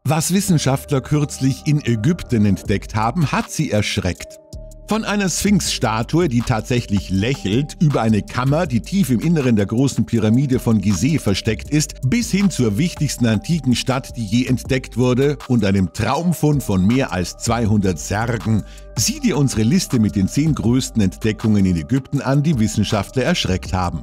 Was Wissenschaftler kürzlich in Ägypten entdeckt haben, hat sie erschreckt. Von einer Sphinx-Statue, die tatsächlich lächelt, über eine Kammer, die tief im Inneren der großen Pyramide von Gizeh versteckt ist, bis hin zur wichtigsten antiken Stadt, die je entdeckt wurde, und einem Traumfund von mehr als 200 Särgen. Sieh dir unsere Liste mit den 10 größten Entdeckungen in Ägypten an, die Wissenschaftler erschreckt haben.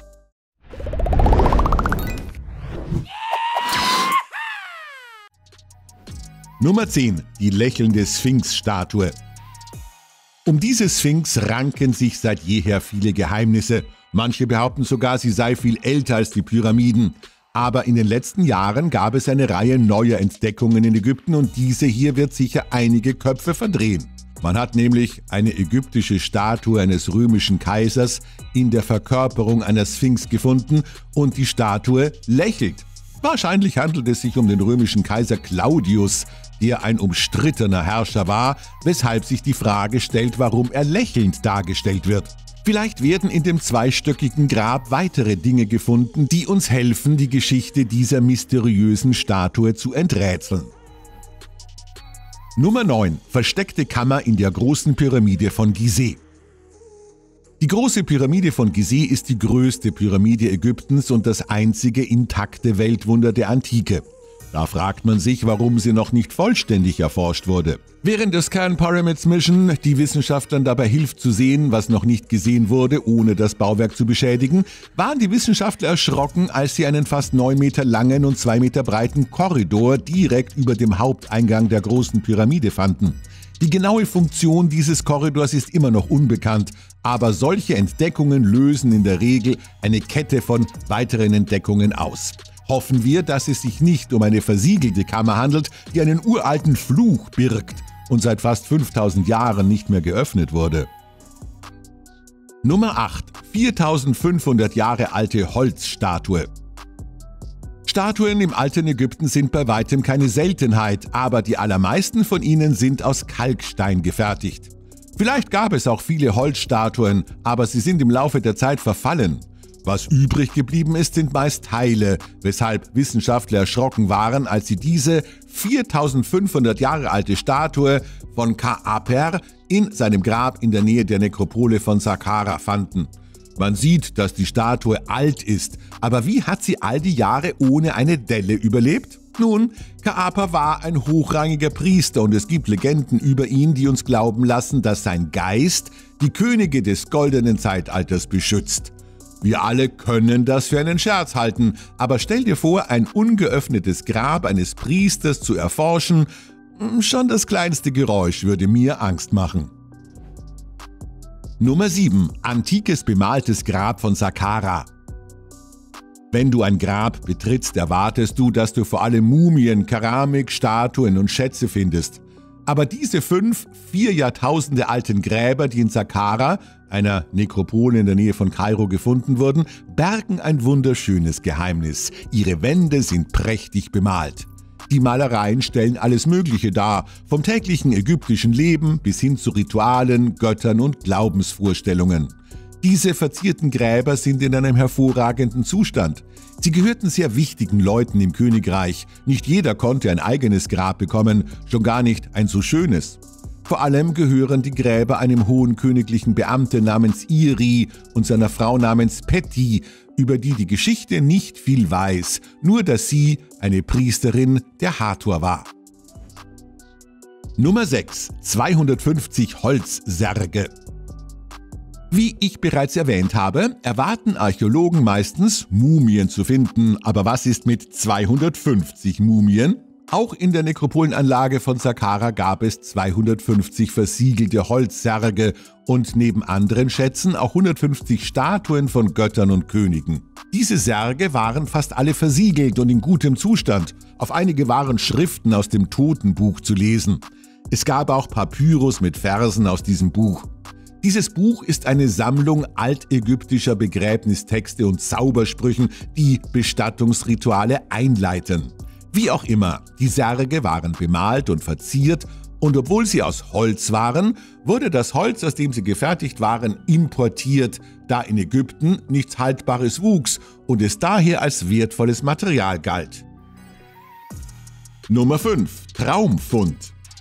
Nummer 10. Die lächelnde Sphinx-Statue. Um diese Sphinx ranken sich seit jeher viele Geheimnisse. Manche behaupten sogar, sie sei viel älter als die Pyramiden. Aber in den letzten Jahren gab es eine Reihe neuer Entdeckungen in Ägypten und diese hier wird sicher einige Köpfe verdrehen. Man hat nämlich eine ägyptische Statue eines römischen Kaisers in der Verkörperung einer Sphinx gefunden und die Statue lächelt. Wahrscheinlich handelt es sich um den römischen Kaiser Claudius, der ein umstrittener Herrscher war, weshalb sich die Frage stellt, warum er lächelnd dargestellt wird. Vielleicht werden in dem zweistöckigen Grab weitere Dinge gefunden, die uns helfen, die Geschichte dieser mysteriösen Statue zu enträtseln. Nummer 9. Versteckte Kammer in der großen Pyramide von Gizeh. Die große Pyramide von Gizeh ist die größte Pyramide Ägyptens und das einzige intakte Weltwunder der Antike. Da fragt man sich, warum sie noch nicht vollständig erforscht wurde. Während der Scan Pyramids Mission die Wissenschaftlern dabei hilft zu sehen, was noch nicht gesehen wurde, ohne das Bauwerk zu beschädigen, waren die Wissenschaftler erschrocken, als sie einen fast 9 Meter langen und 2 Meter breiten Korridor direkt über dem Haupteingang der großen Pyramide fanden. Die genaue Funktion dieses Korridors ist immer noch unbekannt, aber solche Entdeckungen lösen in der Regel eine Kette von weiteren Entdeckungen aus. Hoffen wir, dass es sich nicht um eine versiegelte Kammer handelt, die einen uralten Fluch birgt und seit fast 5000 Jahren nicht mehr geöffnet wurde. Nummer 8. 4500 Jahre alte Holzstatue. Statuen im alten Ägypten sind bei weitem keine Seltenheit, aber die allermeisten von ihnen sind aus Kalkstein gefertigt. Vielleicht gab es auch viele Holzstatuen, aber sie sind im Laufe der Zeit verfallen. Was übrig geblieben ist, sind meist Teile, weshalb Wissenschaftler erschrocken waren, als sie diese 4500 Jahre alte Statue von Ka'aper in seinem Grab in der Nähe der Nekropole von Saqqara fanden. Man sieht, dass die Statue alt ist, aber wie hat sie all die Jahre ohne eine Delle überlebt? Nun, Ka'aper war ein hochrangiger Priester und es gibt Legenden über ihn, die uns glauben lassen, dass sein Geist die Könige des goldenen Zeitalters beschützt. Wir alle können das für einen Scherz halten, aber stell dir vor, ein ungeöffnetes Grab eines Priesters zu erforschen, schon das kleinste Geräusch würde mir Angst machen. Nummer 7. Antikes bemaltes Grab von Saqqara. Wenn du ein Grab betrittst, erwartest du, dass du vor allem Mumien, Keramik, Statuen und Schätze findest. Aber diese 4 Jahrtausende alten Gräber, die in Saqqara, einer Nekropole in der Nähe von Kairo, gefunden wurden, bergen ein wunderschönes Geheimnis. Ihre Wände sind prächtig bemalt. Die Malereien stellen alles Mögliche dar, vom täglichen ägyptischen Leben bis hin zu Ritualen, Göttern und Glaubensvorstellungen. Diese verzierten Gräber sind in einem hervorragenden Zustand. Sie gehörten sehr wichtigen Leuten im Königreich. Nicht jeder konnte ein eigenes Grab bekommen, schon gar nicht ein so schönes. Vor allem gehören die Gräber einem hohen königlichen Beamten namens Iri und seiner Frau namens Peti, über die die Geschichte nicht viel weiß, nur dass sie eine Priesterin der Hathor war. Nummer 6. 250 Holzsärge. Wie ich bereits erwähnt habe, erwarten Archäologen meistens, Mumien zu finden. Aber was ist mit 250 Mumien? Auch in der Nekropolenanlage von Saqqara gab es 250 versiegelte Holzsärge und neben anderen Schätzen auch 150 Statuen von Göttern und Königen. Diese Särge waren fast alle versiegelt und in gutem Zustand. Auf einige waren Schriften aus dem Totenbuch zu lesen. Es gab auch Papyrus mit Versen aus diesem Buch. Dieses Buch ist eine Sammlung altägyptischer Begräbnistexte und Zaubersprüchen, die Bestattungsrituale einleiten. Wie auch immer, die Särge waren bemalt und verziert und obwohl sie aus Holz waren, wurde das Holz, aus dem sie gefertigt waren, importiert, da in Ägypten nichts Haltbares wuchs und es daher als wertvolles Material galt. Nummer 5. Traumfund.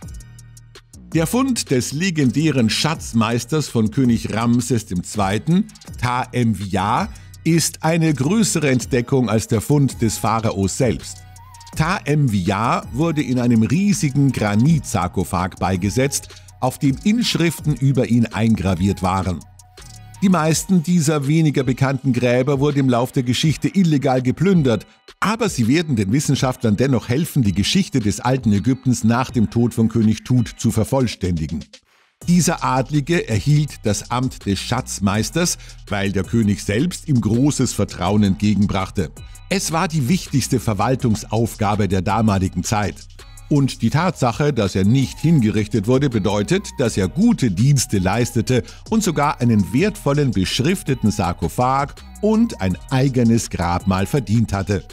Der Fund des legendären Schatzmeisters von König Ramses II., Ta-Mvia, ist eine größere Entdeckung als der Fund des Pharaos selbst. Ta-Mvia wurde in einem riesigen Granitsarkophag beigesetzt, auf dem Inschriften über ihn eingraviert waren. Die meisten dieser weniger bekannten Gräber wurden im Lauf der Geschichte illegal geplündert, aber sie werden den Wissenschaftlern dennoch helfen, die Geschichte des alten Ägyptens nach dem Tod von König Tut zu vervollständigen. Dieser Adlige erhielt das Amt des Schatzmeisters, weil der König selbst ihm großes Vertrauen entgegenbrachte. Es war die wichtigste Verwaltungsaufgabe der damaligen Zeit. Und die Tatsache, dass er nicht hingerichtet wurde, bedeutet, dass er gute Dienste leistete und sogar einen wertvollen beschrifteten Sarkophag und ein eigenes Grabmal verdient hatte.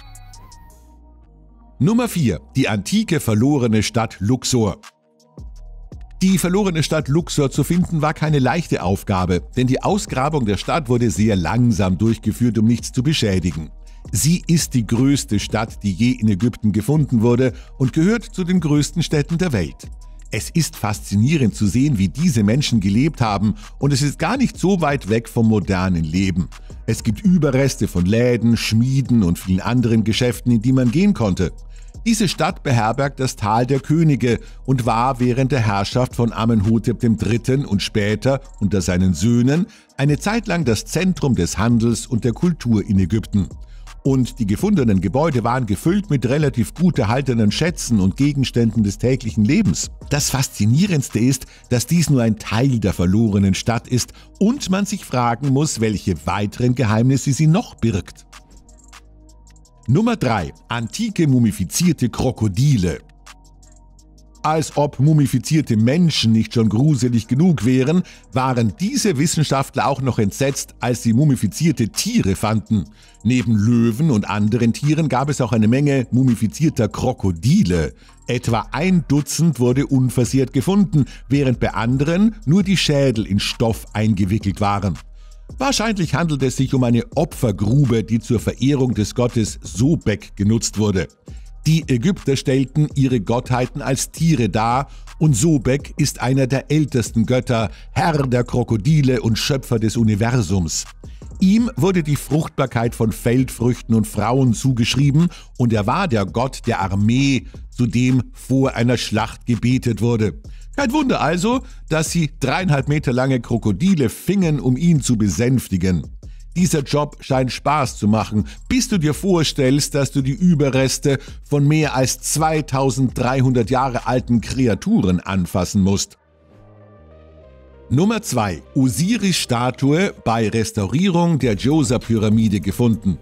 Nummer 4. Die antike verlorene Stadt Luxor. Die verlorene Stadt Luxor zu finden war keine leichte Aufgabe, denn die Ausgrabung der Stadt wurde sehr langsam durchgeführt, um nichts zu beschädigen. Sie ist die größte Stadt, die je in Ägypten gefunden wurde und gehört zu den größten Städten der Welt. Es ist faszinierend zu sehen, wie diese Menschen gelebt haben, und es ist gar nicht so weit weg vom modernen Leben. Es gibt Überreste von Läden, Schmieden und vielen anderen Geschäften, in die man gehen konnte. Diese Stadt beherbergt das Tal der Könige und war während der Herrschaft von Amenhotep III. Und später unter seinen Söhnen eine Zeit lang das Zentrum des Handels und der Kultur in Ägypten. Und die gefundenen Gebäude waren gefüllt mit relativ gut erhaltenen Schätzen und Gegenständen des täglichen Lebens. Das Faszinierendste ist, dass dies nur ein Teil der verlorenen Stadt ist und man sich fragen muss, welche weiteren Geheimnisse sie noch birgt. Nummer 3. Antike mumifizierte Krokodile. Als ob mumifizierte Menschen nicht schon gruselig genug wären, waren diese Wissenschaftler auch noch entsetzt, als sie mumifizierte Tiere fanden. Neben Löwen und anderen Tieren gab es auch eine Menge mumifizierter Krokodile. Etwa 1 Dutzend wurde unversehrt gefunden, während bei anderen nur die Schädel in Stoff eingewickelt waren. Wahrscheinlich handelt es sich um eine Opfergrube, die zur Verehrung des Gottes Sobek genutzt wurde. Die Ägypter stellten ihre Gottheiten als Tiere dar und Sobek ist einer der ältesten Götter, Herr der Krokodile und Schöpfer des Universums. Ihm wurde die Fruchtbarkeit von Feldfrüchten und Frauen zugeschrieben und er war der Gott der Armee, zu dem vor einer Schlacht gebetet wurde. Kein Wunder also, dass sie 3,5 Meter lange Krokodile fingen, um ihn zu besänftigen. Dieser Job scheint Spaß zu machen, bis du dir vorstellst, dass du die Überreste von mehr als 2300 Jahre alten Kreaturen anfassen musst. Nummer 2. Osiris-Statue bei Restaurierung der Djoser-Pyramide gefunden.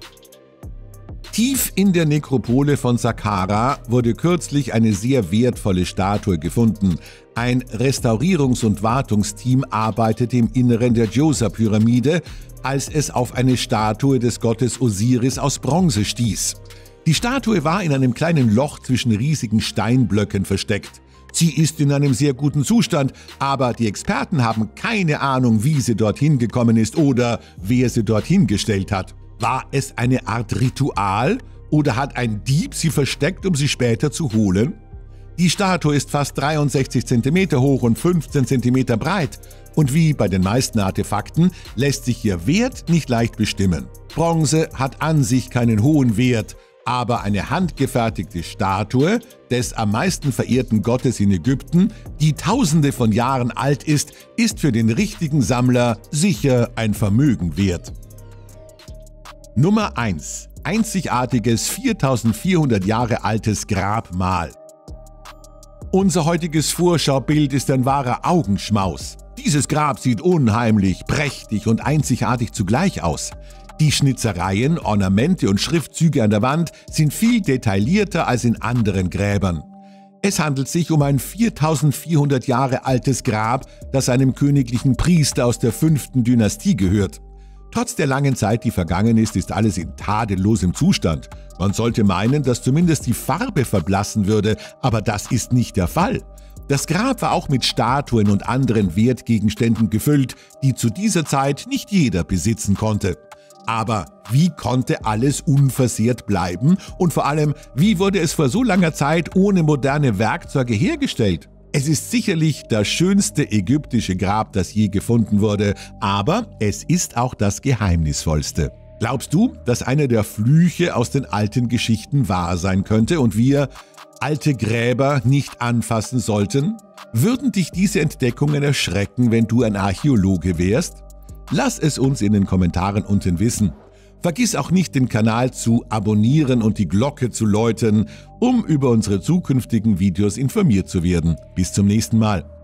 Tief in der Nekropole von Saqqara wurde kürzlich eine sehr wertvolle Statue gefunden. Ein Restaurierungs- und Wartungsteam arbeitete im Inneren der Djoser-Pyramide, als es auf eine Statue des Gottes Osiris aus Bronze stieß. Die Statue war in einem kleinen Loch zwischen riesigen Steinblöcken versteckt. Sie ist in einem sehr guten Zustand, aber die Experten haben keine Ahnung, wie sie dorthin gekommen ist oder wer sie dorthin gestellt hat. War es eine Art Ritual oder hat ein Dieb sie versteckt, um sie später zu holen? Die Statue ist fast 63 cm hoch und 15 cm breit und wie bei den meisten Artefakten lässt sich ihr Wert nicht leicht bestimmen. Bronze hat an sich keinen hohen Wert, aber eine handgefertigte Statue des am meisten verehrten Gottes in Ägypten, die Tausende von Jahren alt ist für den richtigen Sammler sicher ein Vermögen wert. Nummer 1. Einzigartiges 4400 Jahre altes Grabmal. Unser heutiges Vorschaubild ist ein wahrer Augenschmaus. Dieses Grab sieht unheimlich, prächtig und einzigartig zugleich aus. Die Schnitzereien, Ornamente und Schriftzüge an der Wand sind viel detaillierter als in anderen Gräbern. Es handelt sich um ein 4400 Jahre altes Grab, das einem königlichen Priester aus der 5. Dynastie gehört. Trotz der langen Zeit, die vergangen ist alles in tadellosem Zustand. Man sollte meinen, dass zumindest die Farbe verblassen würde, aber das ist nicht der Fall. Das Grab war auch mit Statuen und anderen Wertgegenständen gefüllt, die zu dieser Zeit nicht jeder besitzen konnte. Aber wie konnte alles unversehrt bleiben? Und vor allem, wie wurde es vor so langer Zeit ohne moderne Werkzeuge hergestellt? Es ist sicherlich das schönste ägyptische Grab, das je gefunden wurde, aber es ist auch das geheimnisvollste. Glaubst du, dass einer der Flüche aus den alten Geschichten wahr sein könnte und wir alte Gräber nicht anfassen sollten? Würden dich diese Entdeckungen erschrecken, wenn du ein Archäologe wärst? Lass es uns in den Kommentaren unten wissen. Vergiss auch nicht, den Kanal zu abonnieren und die Glocke zu läuten, um über unsere zukünftigen Videos informiert zu werden. Bis zum nächsten Mal.